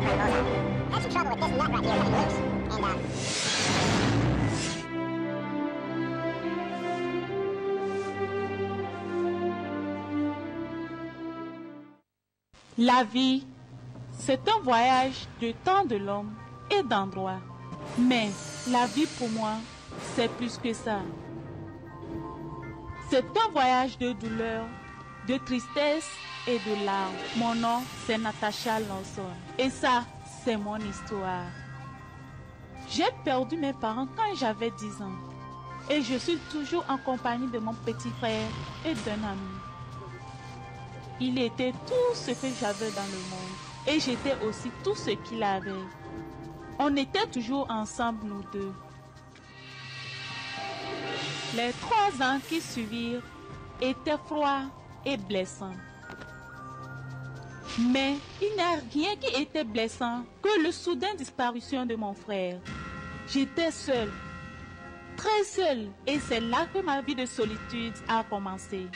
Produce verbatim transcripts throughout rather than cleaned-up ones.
La vie, c'est un voyage de temps de l'homme et d'endroits. Mais la vie pour moi, c'est plus que ça. C'est un voyage de douleur, de tristesse et de larmes. Mon nom, c'est Natasha Lawson. Et ça, c'est mon histoire. J'ai perdu mes parents quand j'avais dix ans. Et je suis toujours en compagnie de mon petit frère et d'un ami. Il était tout ce que j'avais dans le monde. Et j'étais aussi tout ce qu'il avait. On était toujours ensemble, nous deux. Les trois ans qui suivirent étaient froids et blessants. Mais il n'y a rien qui était blessant que le soudain disparition de mon frère. J'étais seule, très seule, et c'est là que ma vie de solitude a commencé.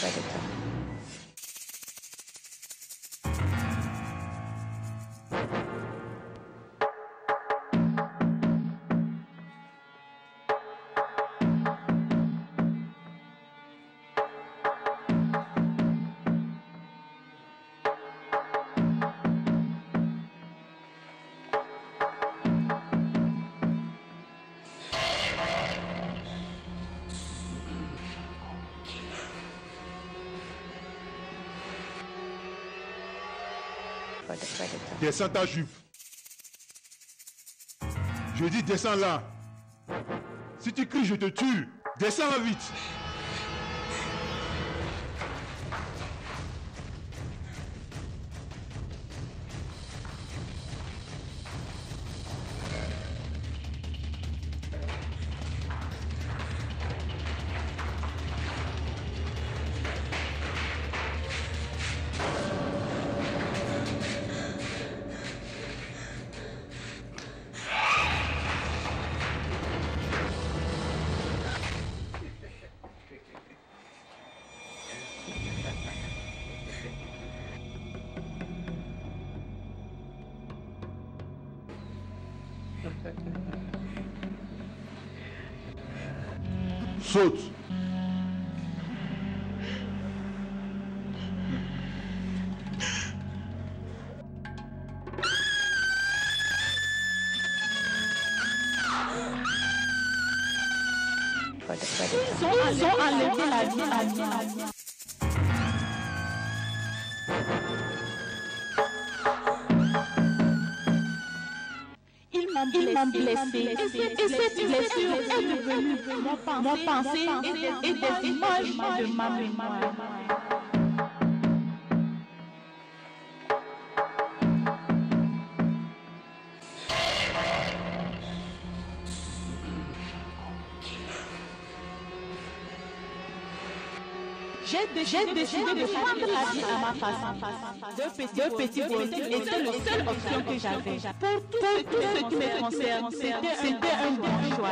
Descends ta jupe. Je dis descends là. Si tu cries, je te tue. Descends vite. Saute. Ils ont, ils ont enlevé la vie à vie. Ils m'ont blessé. Et cette blessure est devenue mon pensée et des images de ma mémoire. J'ai décidé de prendre la vie à ma façon. Deux petits, Deux petits volets étaient la seule option que j'avais. Pour tout, pour tout ce qui me concerne, c'était un bon choix.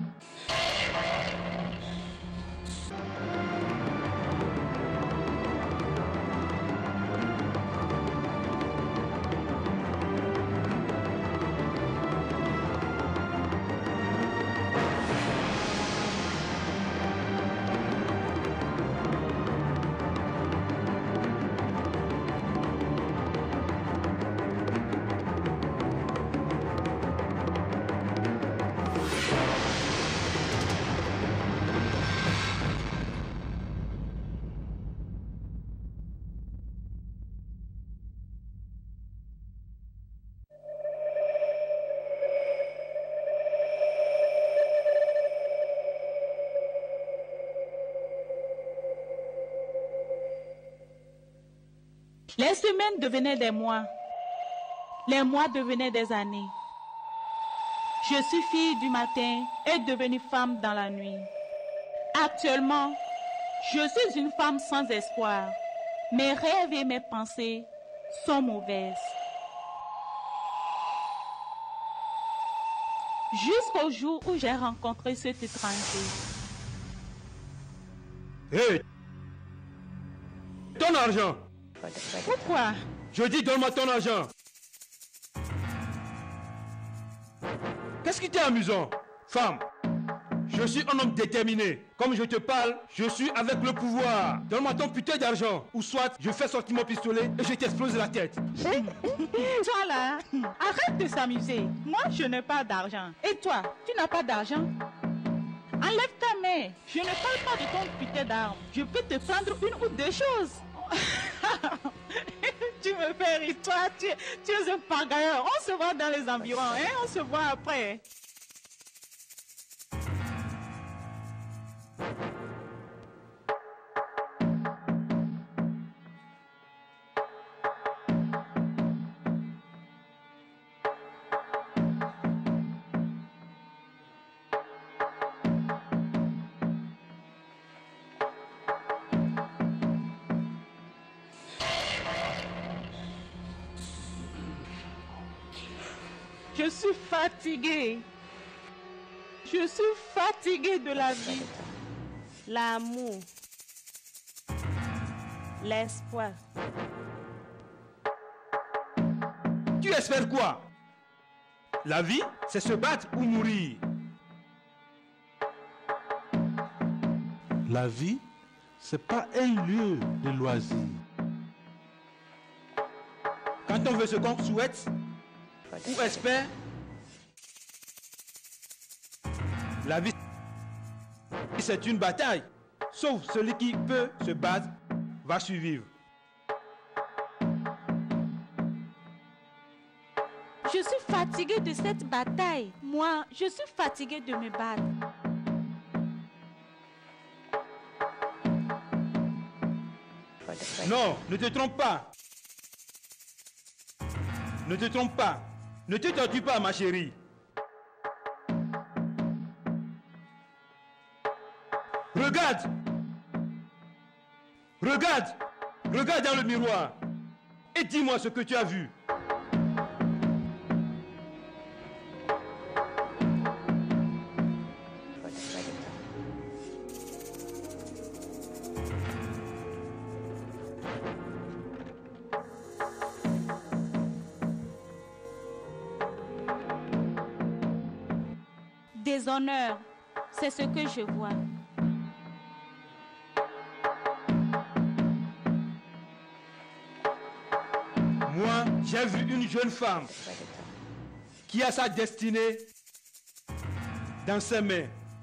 Les semaines devenaient des mois. Les mois devenaient des années. Je suis fille du matin et devenue femme dans la nuit. Actuellement, je suis une femme sans espoir. Mes rêves et mes pensées sont mauvaises. Jusqu'au jour où j'ai rencontré cet étranger. Hé! Ton argent! Pourquoi? Je dis donne-moi ton argent! Qu'est-ce qui t'est amusant? Femme, je suis un homme déterminé. Comme je te parle, je suis avec le pouvoir. Donne-moi ton putain d'argent. Ou soit, je fais sortir mon pistolet et je t'explose la tête. Toi là, arrête de s'amuser. Moi, je n'ai pas d'argent. Et toi, tu n'as pas d'argent? Enlève ta main. Je ne parle pas de ton putain d'arme. Je peux te prendre une ou deux choses. Tu me fais rire, toi, tu, tu es un pagailleur. On se voit dans les environs, hein? On se voit après. Je suis fatiguée. Je suis fatiguée de la vie. L'amour. L'espoir. Tu espères quoi? La vie, c'est se battre ou mourir. La vie, c'est pas un lieu de loisir. Quand on veut ce qu'on souhaite ou espère, la vie, c'est une bataille. Sauf celui qui peut se battre va survivre. Je suis fatiguée de cette bataille. Moi, je suis fatiguée de me battre. Non, ne te trompe pas. Ne te trompe pas. Ne te tortue pas, ma chérie. Regarde. Regarde. Regarde dans le miroir. Et dis-moi ce que tu as vu. Déshonneur, c'est ce que je vois. Moi, j'ai vu une jeune femme qui a sa destinée dans ses mains.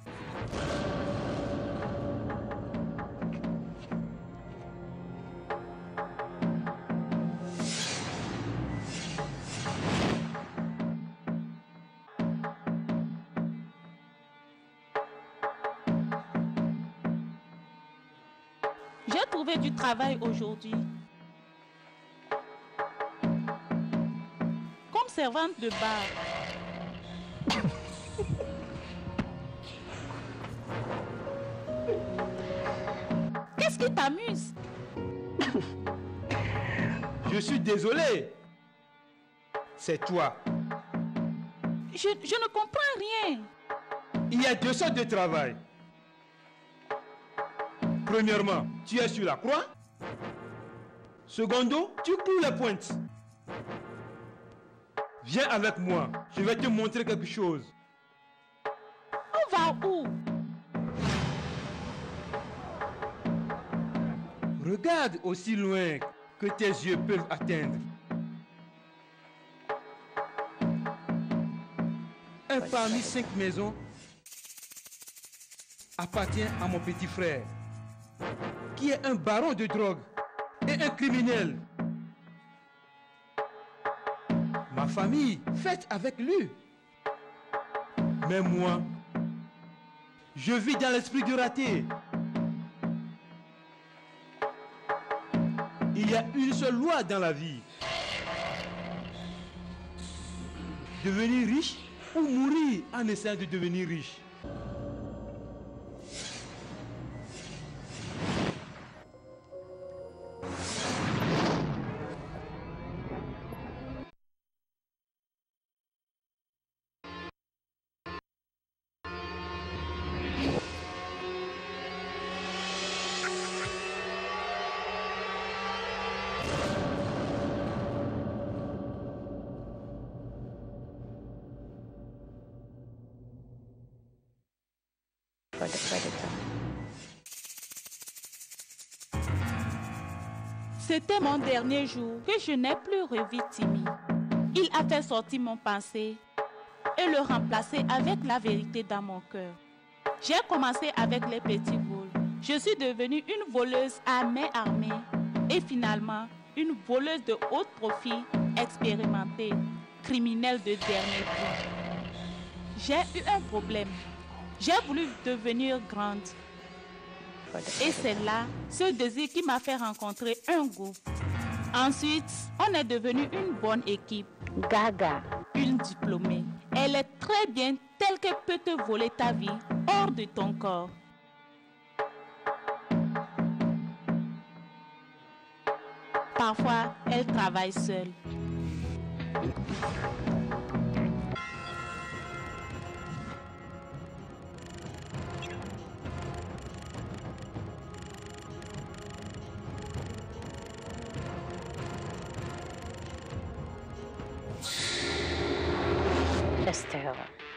J'ai trouvé du travail aujourd'hui. Comme servante de bar. Qu'est-ce qui t'amuse? Je suis désolé. C'est toi. Je, je ne comprends rien. Il y a deux sortes de travail. Premièrement, tu es sur la croix. Secondo, tu cloues les pointes. Viens avec moi, je vais te montrer quelque chose. On va où? Regarde aussi loin que tes yeux peuvent atteindre. Un parmi cinq maisons appartient à mon petit frère, qui est un baron de drogue et un criminel. Ma famille fête avec lui. Mais moi, je vis dans l'esprit du raté. Il y a une seule loi dans la vie. Devenir riche ou mourir en essayant de devenir riche. for the predator. C'était mon dernier jour que je n'ai plus revu Timmy. Il a fait sortir mon passé et le remplacer avec la vérité dans mon cœur. J'ai commencé avec les petits vols. Je suis devenue une voleuse à main armée et finalement une voleuse de haut profil expérimentée, criminelle de dernier cri. J'ai eu un problème. J'ai voulu devenir grande. Et c'est là ce désir qui m'a fait rencontrer un groupe. Ensuite, on est devenu une bonne équipe. Gaga, Une diplômée. Elle est très bien telle qu'elle peut te voler ta vie hors de ton corps. Parfois, elle travaille seule. Esther.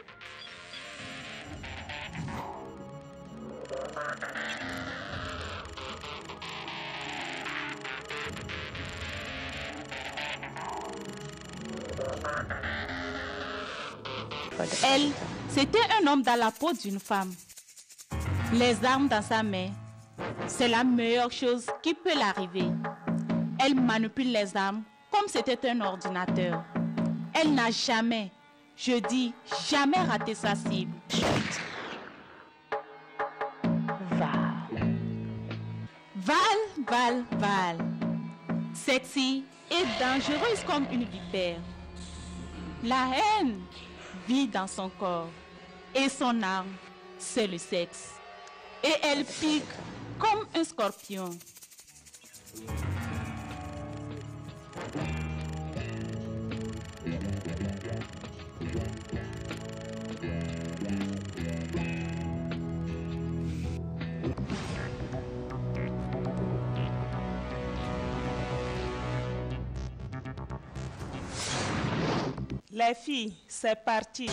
Elle, c'était un homme dans la peau d'une femme. Les armes dans sa main, c'est la meilleure chose qui peut l'arriver. Elle manipule les armes comme c'était un ordinateur. Elle n'a jamais, je dis jamais raté sa cible. Val. Val, Val, Val. Sexy et dangereuse comme une vipère. La haine vit dans son corps et son arme, c'est le sexe. Et elle pique comme un scorpion. Les filles, c'est parti.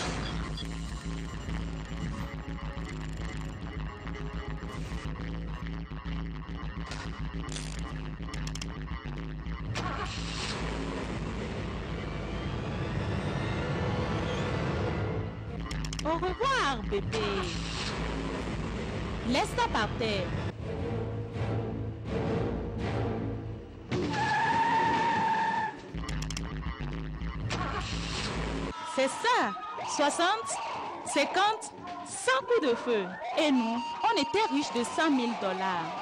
Au revoir, bébé. Laisse-la par terre. C'est ça, soixante, cinquante, cent coups de feu. Et nous, on était riches de cent mille dollars.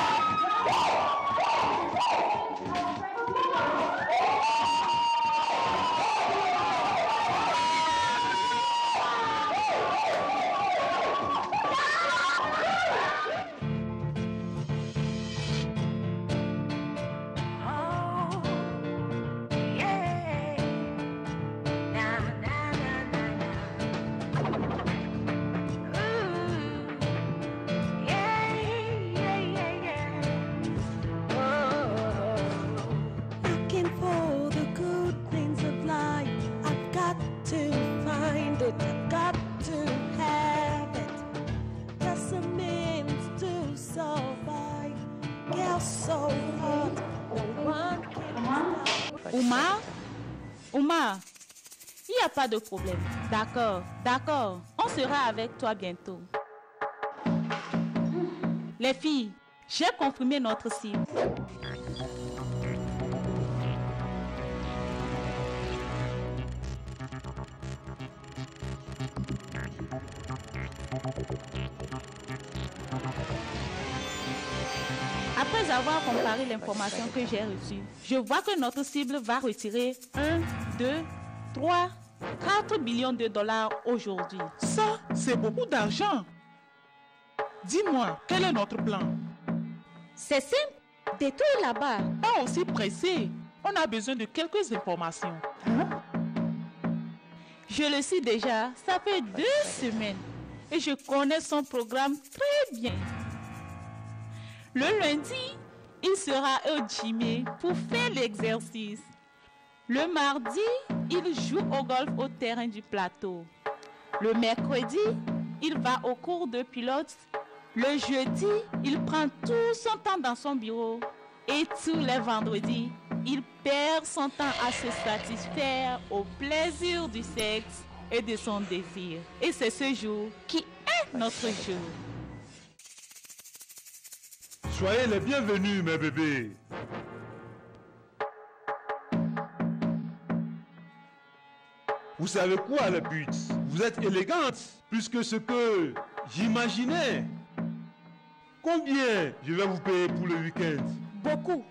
Looking for the good things of life. I've got to find it. I've got to have it. Just a means to survive. Girl so hot, no one can stop. Oumar, Oumar, il n'y a pas de problème. D'accord, d'accord. On sera avec toi bientôt. Les filles, j'ai confirmé notre cible. Après avoir comparé l'information que j'ai reçue, je vois que notre cible va retirer un, deux, trois, quatre millions de dollars aujourd'hui. Ça, c'est beaucoup d'argent. Dis-moi, quel est notre plan? C'est simple, détruire là-bas. Pas aussi pressé. On a besoin de quelques informations. Je le sais déjà, ça fait deux semaines et je connais son programme très bien. Le lundi, il sera au gym pour faire l'exercice. Le mardi, il joue au golf au terrain du plateau. Le mercredi, il va au cours de pilote. Le jeudi, il prend tout son temps dans son bureau. Et tous les vendredis, il perd son temps à se satisfaire au plaisir du sexe et de son désir. Et c'est ce jour qui est notre jour. Soyez les bienvenus, mes bébés. Vous savez quoi, le but? Vous êtes élégante, plus que ce que j'imaginais. Combien je vais vous payer pour le week-end? Beaucoup.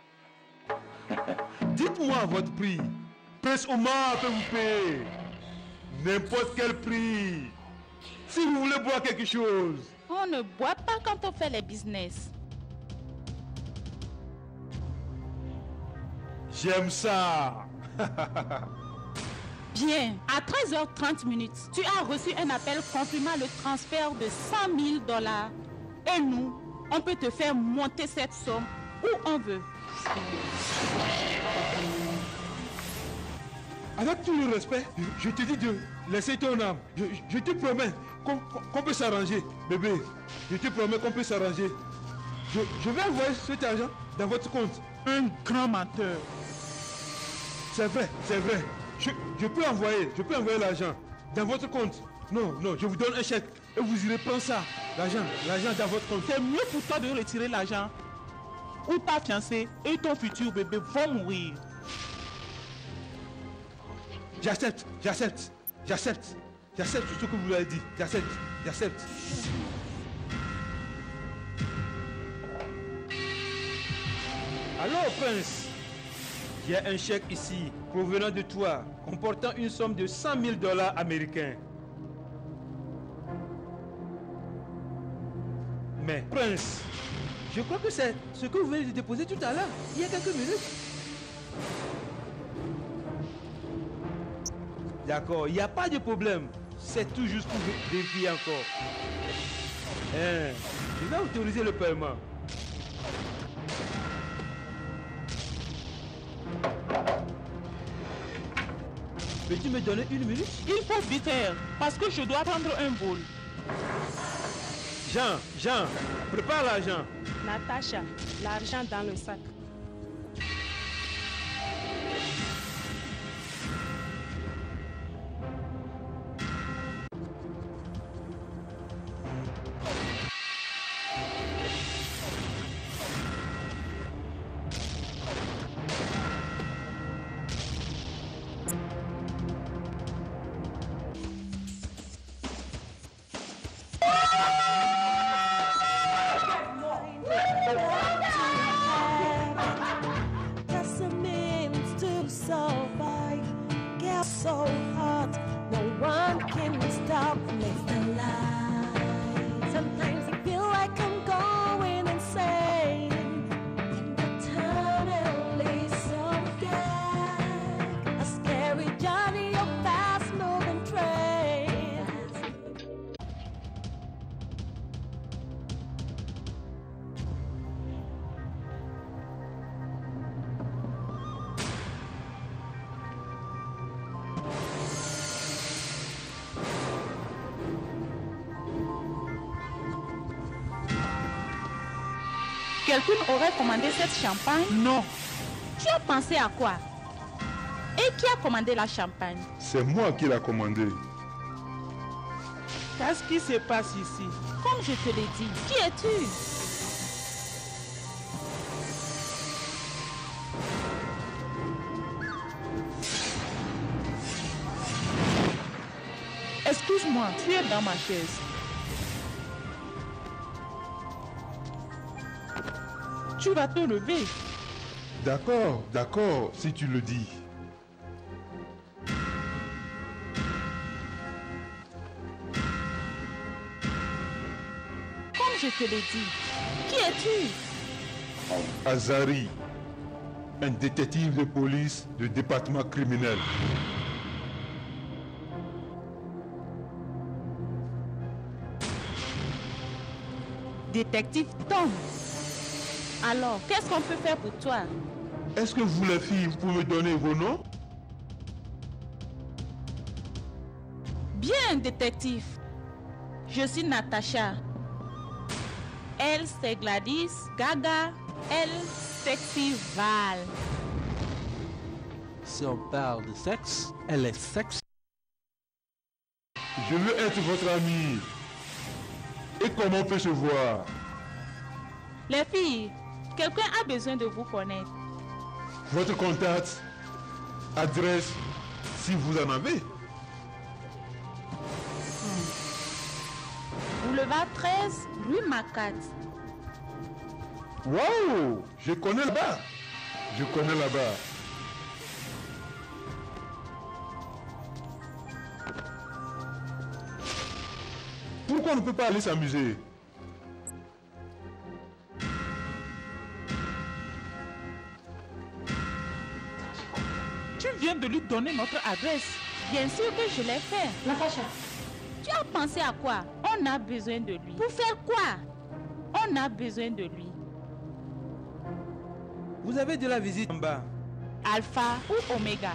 Dites-moi votre prix. Prince Omar peut vous payer n'importe quel prix. Si vous voulez boire quelque chose. On ne boit pas quand on fait les business. J'aime ça. Bien, à treize heures trente minutes, tu as reçu un appel confirmant le transfert de cent mille dollars. Et nous, on peut te faire monter cette somme où on veut. Avec tout le respect, je te dis de laisser ton âme. Je, je te promets qu'on qu'on peut s'arranger, bébé. Je te promets qu'on peut s'arranger. Je, je vais envoyer cet argent dans votre compte. Un grand menteur. C'est vrai, c'est vrai. Je, je peux envoyer, je peux envoyer l'argent dans votre compte. Non, non, je vous donne un chèque et vous irez prendre ça. L'argent, l'argent dans votre compte. C'est mieux pour toi de retirer l'argent. Ou ta fiancée et ton futur bébé vont mourir. J'accepte, j'accepte, j'accepte. J'accepte tout ce que vous avez dit. J'accepte, j'accepte. Alors, prince, il y a un chèque ici, provenant de toi, comportant une somme de cent mille dollars américains. Mais, prince, je crois que c'est ce que vous venez de déposer tout à l'heure, il y a quelques minutes. D'accord, il n'y a pas de problème. C'est tout juste pour vérifier encore. Hein, je vais autoriser le paiement. Peux-tu me donner une minute? Il faut vite faire, parce que je dois prendre un vol. Jean, Jean, prépare l'argent. Natacha, l'argent dans le sac. Just a means to survive. Get so hot, no one can stop me. Sometimes I feel like I'm going insane. The tunnel is so dark. A scary journey of fast-moving trains. Quelqu'un aurait commandé cette champagne? Non. Tu as pensé à quoi? Et qui a commandé la champagne? C'est moi qui l'ai commandé. Qu'est-ce qui se passe ici? Comme je te l'ai dit, qui es-tu? Excuse-moi, tu es dans ma chaise. Tu vas te lever. D'accord, d'accord, si tu le dis. Comme je te l'ai dit, qui es-tu? Azari, un détective de police du département criminel. Détective Tom. Alors, qu'est-ce qu'on peut faire pour toi? Est-ce que vous les filles, vous pouvez me donner vos noms? Bien, détective. Je suis Natacha. Elle, c'est Gladys. Gaga. Elle, Sexy Val. Si on parle de sexe, elle est sexy. Je veux être votre ami. Et comment on peut se voir? Les filles, quelqu'un a besoin de vous connaître. Votre contact, adresse, si vous en avez. Boulevard treize, rue Macat. Wow, je connais là-bas. Je connais là-bas. Pourquoi on ne peut pas aller s'amuser? Tu viens de lui donner notre adresse. Bien sûr que je l'ai fait. Natacha, Tu as pensé à quoi? On a besoin de lui. Pour faire quoi? On a besoin de lui. Vous avez de la visite en bas. Alpha ou Oméga?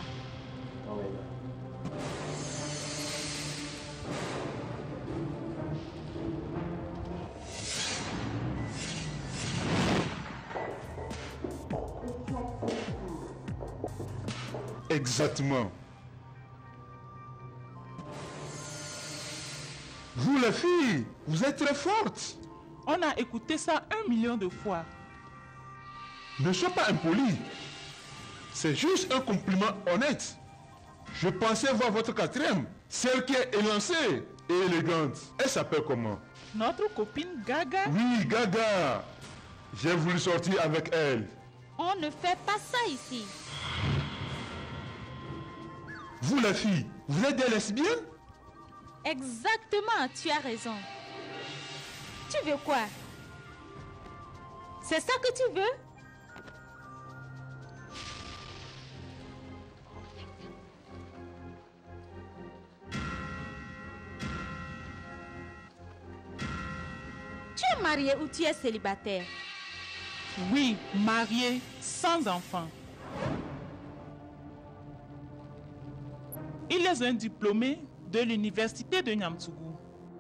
Exactement. Vous les filles, vous êtes très fortes. On a écouté ça un million de fois. Ne sois pas impoli. C'est juste un compliment honnête. Je pensais voir votre quatrième, celle qui est élancée et élégante. Elle s'appelle comment? Notre copine Gaga. Oui, Gaga. J'ai voulu sortir avec elle. On ne fait pas ça ici. Vous les filles, vous êtes des lesbiennes? Exactement, tu as raison. Tu veux quoi? C'est ça que tu veux? Tu es marié ou tu es célibataire? Oui, mariée, sans enfant. Il est un diplômé de l'université de Nyamtougou.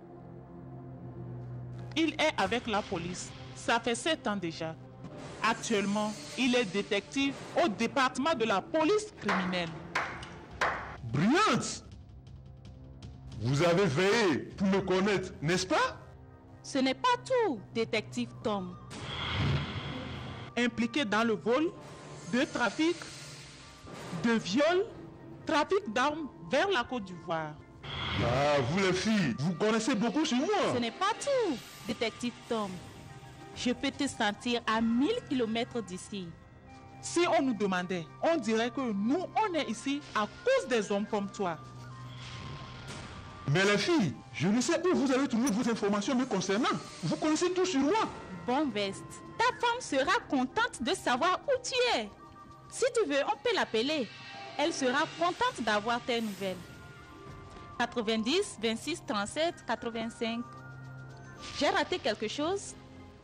Il est avec la police. Ça fait sept ans déjà. Actuellement, il est détective au département de la police criminelle. Brillante! Vous avez veillé pour me connaître, n'est-ce pas? Ce n'est pas tout, détective Tom. Impliqué dans le vol, de trafic, de viol, trafic d'armes vers la Côte d'Ivoire. Ah, vous les filles, vous connaissez beaucoup sur moi. Ce n'est pas tout, détective Tom. Je peux te sentir à mille kilomètres d'ici. Si on nous demandait, on dirait que nous, on est ici à cause des hommes comme toi. Mais les filles, je ne sais où vous avez trouvé vos informations me concernant. Vous connaissez tout sur moi. Bon veste, ta femme sera contente de savoir où tu es. Si tu veux, on peut l'appeler. Elle sera contente d'avoir tes nouvelles. quatre-vingt-dix, vingt-six, trente-sept, quatre-vingt-cinq. J'ai raté quelque chose?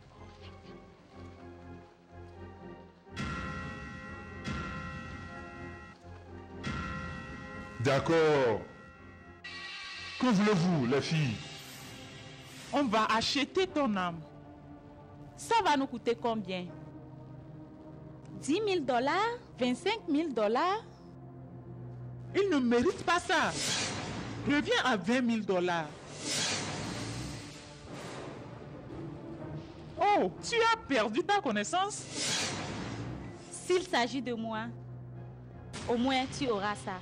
D'accord. Que voulez-vous, les filles? On va acheter ton âme. Ça va nous coûter combien? dix mille dollars? vingt-cinq mille dollars? Il ne mérite pas ça. Reviens à vingt mille dollars. Oh, tu as perdu ta connaissance? S'il s'agit de moi, au moins tu auras ça.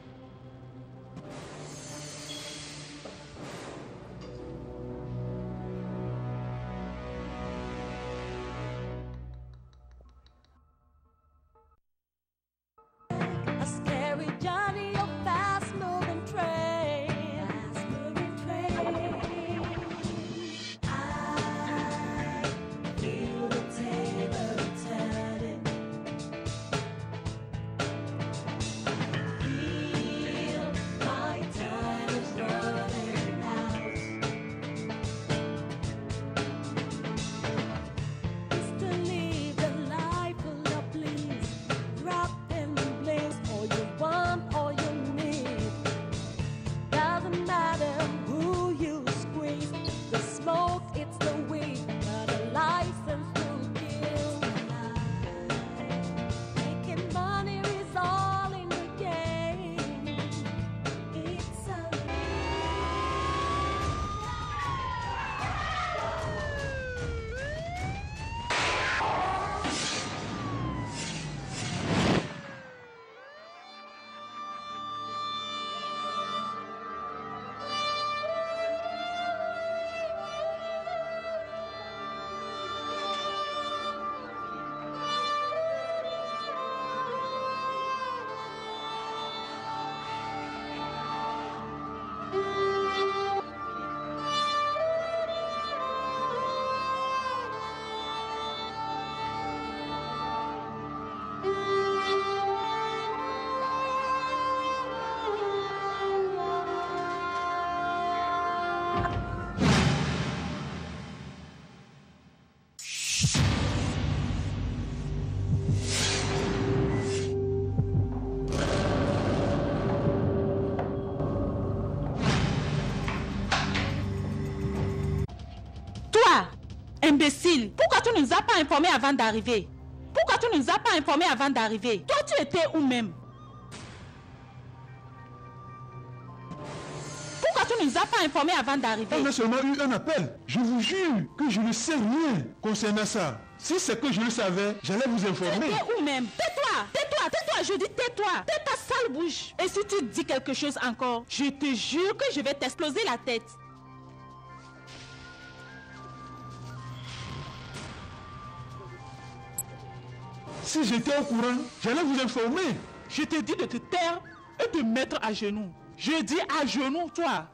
A scary Johnny, a fast-moving train. Fast-moving train. I feel the table turning. Imbécile, pourquoi tu ne nous as pas informés avant d'arriver? Pourquoi tu ne nous as pas informés avant d'arriver? Toi, tu étais où même? Pourquoi tu ne nous as pas informés avant d'arriver? On a seulement eu un appel. Je vous jure que je ne sais rien concernant ça. Si c'est que je le savais, j'allais vous informer. Tu étais où même? Tais-toi, tais-toi, tais-toi, je dis tais-toi. Tais ta sale bouche. Et si tu dis quelque chose encore, je te jure que je vais t'exploser la tête. Si j'étais au courant, j'allais vous informer. Je te dis de te taire et de mettre à genoux. Je dis à genoux, toi.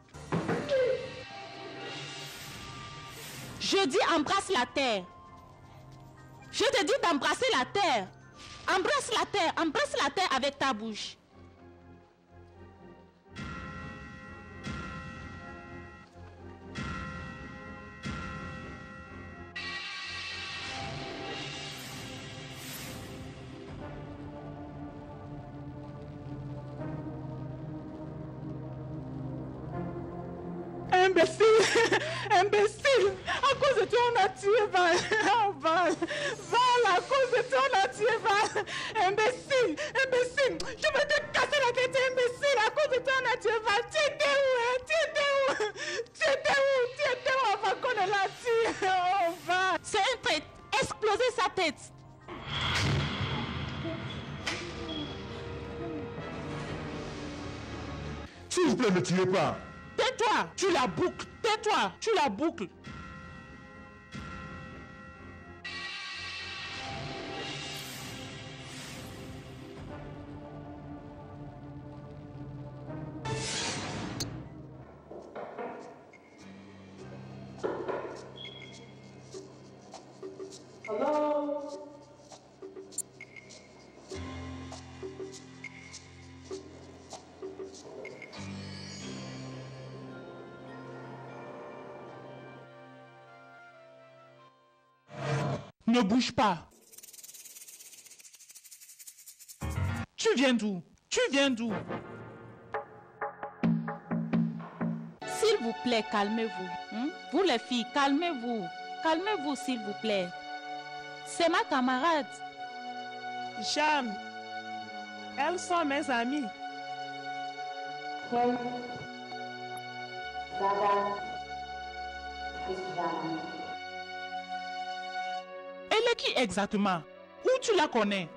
Je dis embrasse la terre. Je te dis d'embrasser la terre. Embrasse la terre, embrasse la terre avec ta bouche. Imbécile, imbécile, à cause de toi on a tué Val, oh, Val, Val, à cause de toi on a tué Val, imbécile, imbécile, je vais te casser la tête, imbécile, à cause de toi on a tué Val, tu étais où, hein? Tu étais où, tu étais où, tu étais où avant qu'on ne l'a tué, oh Val. C'est un traître, exploser sa tête. S'il vous plaît, ne tirez pas. Tais-toi, tu la boucles, tais-toi, tu la boucles. Ne bouge pas. Tu viens d'où? Tu viens d'où? S'il vous plaît, calmez-vous. Hein? Vous les filles, calmez-vous. Calmez-vous, s'il vous plaît. C'est ma camarade. Jeanne, elles sont mes amies. Elle est qui exactement? Où tu la connais?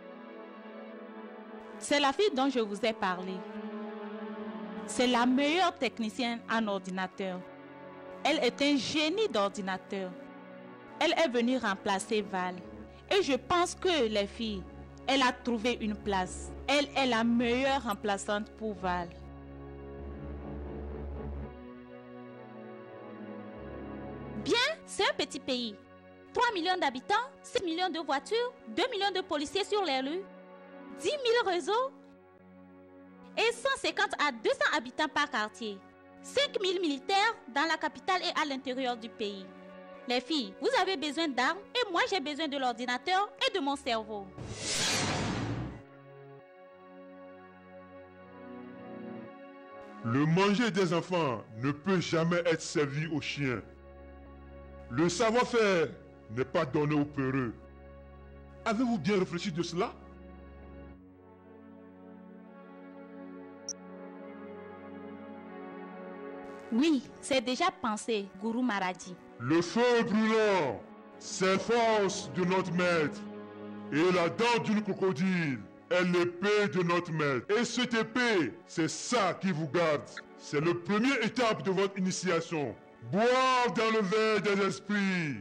C'est la fille dont je vous ai parlé. C'est la meilleure technicienne en ordinateur. Elle est un génie d'ordinateur. Elle est venue remplacer Val. Et je pense que les filles, elle a trouvé une place. Elle est la meilleure remplaçante pour Val. Bien, c'est un petit pays. trois millions d'habitants, six millions de voitures, deux millions de policiers sur les rues, dix mille réseaux et cent cinquante à deux cents habitants par quartier. cinq mille militaires dans la capitale et à l'intérieur du pays. Les filles, vous avez besoin d'armes et moi j'ai besoin de l'ordinateur et de mon cerveau. Le manger des enfants ne peut jamais être servi aux chiens. Le savoir-faire n'est pas donné aux peureux. Avez-vous bien réfléchi de cela? Oui, c'est déjà pensé, Guru Maharaji. Le feu brûlant, c'est force de notre maître. Et la dent d'une crocodile est l'épée de notre maître. Et cette épée, c'est ça qui vous garde. C'est la première étape de votre initiation. Boire dans le verre des esprits.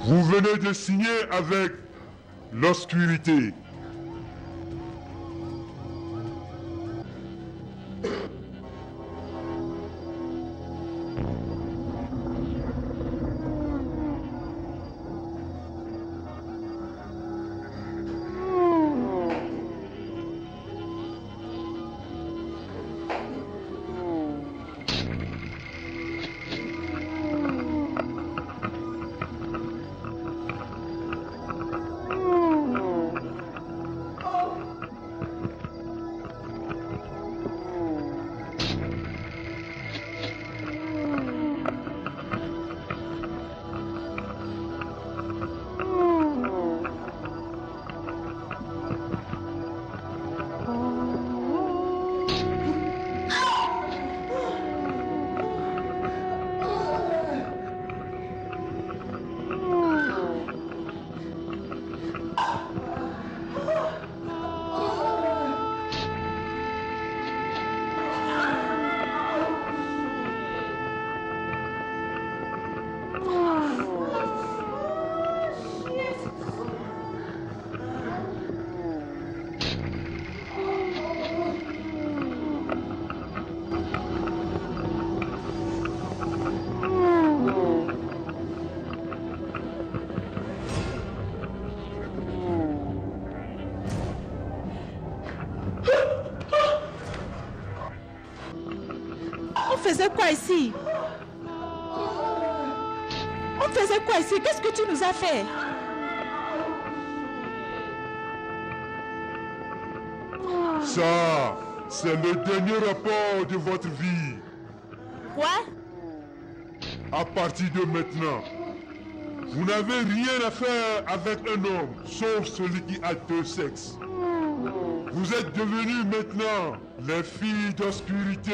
Vous venez de signer avec l'obscurité. On faisait quoi ici? On faisait quoi ici? Qu'est-ce que tu nous as fait? Ça, c'est le dernier rapport de votre vie. Quoi? À partir de maintenant, vous n'avez rien à faire avec un homme, sauf celui qui a deux sexes. Vous êtes devenus maintenant les filles d'obscurité.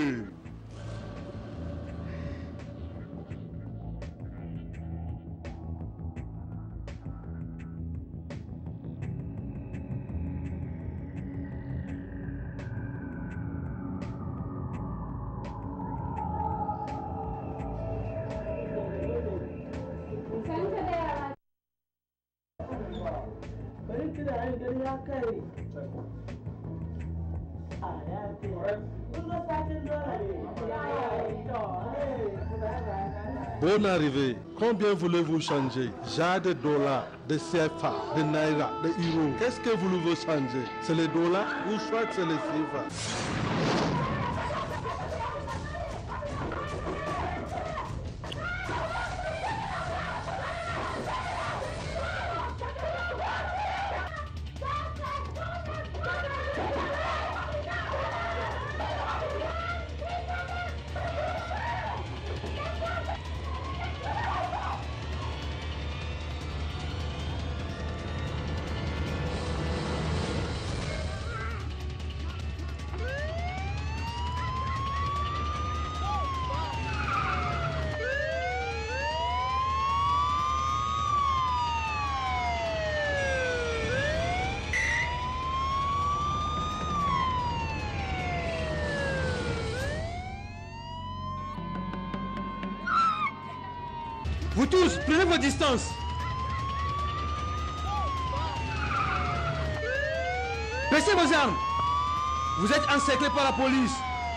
Bonne arrivée. Combien voulez-vous changer? J'ai des dollars, des C F A, des naira, des euros. Qu'est-ce que voulez-vous changer? C'est les dollars ou soit c'est les C F A? Vous tous, prenez vos distances. Baissez vos armes. Vous êtes encerclés par la police.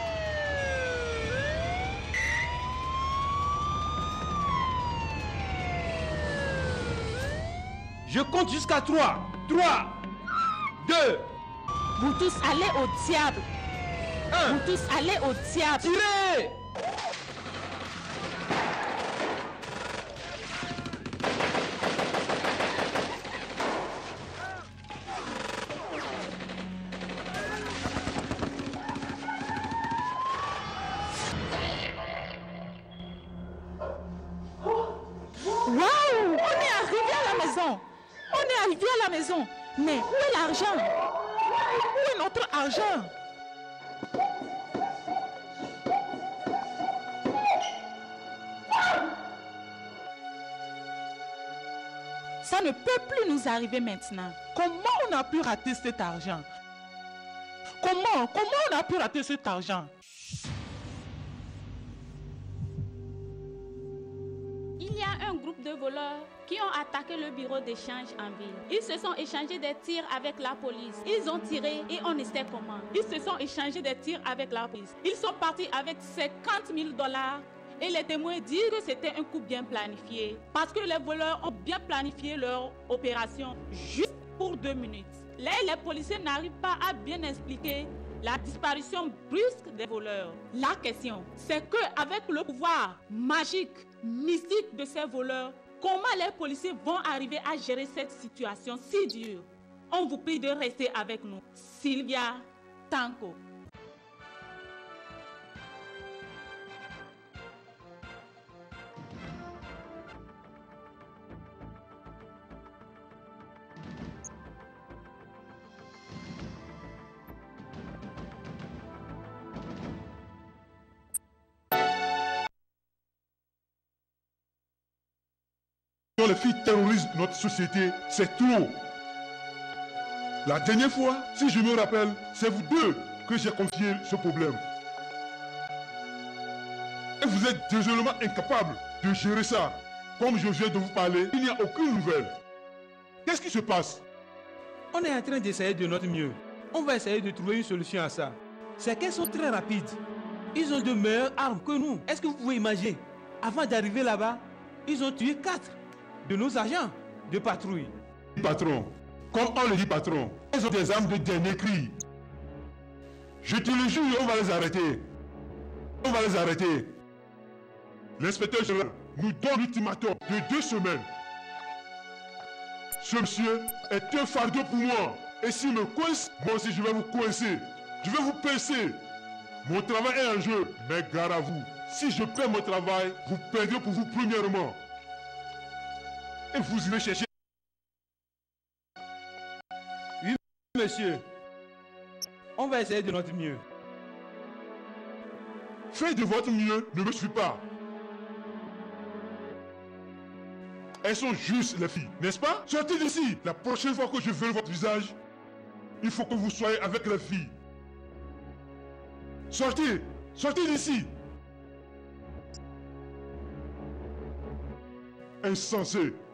Je compte jusqu'à trois. trois, deux. Vous tous allez au diable. un. Vous tous allez au diable. Tirez! Waouh! On est arrivé à la maison. On est arrivé à la maison. Mais où est l'argent? Où est notre argent? Ça ne peut plus nous arriver maintenant. Comment on a pu rater cet argent? Comment? Comment on a pu rater cet argent? Il y a un groupe groupe de voleurs qui ont attaqué le bureau d'échange en ville. Ils se sont échangés des tirs avec la police. Ils ont tiré et on ne sait comment. Ils se sont échangés des tirs avec la police. Ils sont partis avec cinquante mille dollars. Et les témoins disent que c'était un coup bien planifié. Parce que les voleurs ont bien planifié leur opération juste pour deux minutes. Là, les policiers n'arrivent pas à bien expliquer la disparition brusque des voleurs. La question, c'est qu'avec le pouvoir magique, mystique de ces voleurs, comment les policiers vont arriver à gérer cette situation si dure? On vous prie de rester avec nous. Sylvia Tanko. Les filles terrorisent notre société, c'est trop. La dernière fois, si je me rappelle, c'est vous deux que j'ai confié ce problème. Et vous êtes désolément incapables de gérer ça. Comme je viens de vous parler, il n'y a aucune nouvelle. Qu'est-ce qui se passe? On est en train d'essayer de notre mieux. On va essayer de trouver une solution à ça. C'est qu'elles sont très rapides. Ils ont de meilleures armes que nous. Est-ce que vous pouvez imaginer? Avant d'arriver là-bas, ils ont tué quatre de nos agents de patrouille. Patron, comme on le dit patron, ils ont des armes de dernier cri. Je te le jure, on va les arrêter. On va les arrêter. L'inspecteur général nous donne l'ultimatum de deux semaines. Ce monsieur est un fardeau pour moi. Et s'il me coince, moi aussi je vais vous coincer. Je vais vous pincer. Mon travail est en jeu, mais gare à vous. Si je perds mon travail, vous perdrez pour vous premièrement. Et vous irez chercher. Oui, monsieur. On va essayer de notre mieux. Faites de votre mieux, ne me suis pas. Elles sont justes, les filles, n'est-ce pas? Sortez d'ici. La prochaine fois que je verrai votre visage, il faut que vous soyez avec les filles. Sortez. Sortez d'ici. Insensé.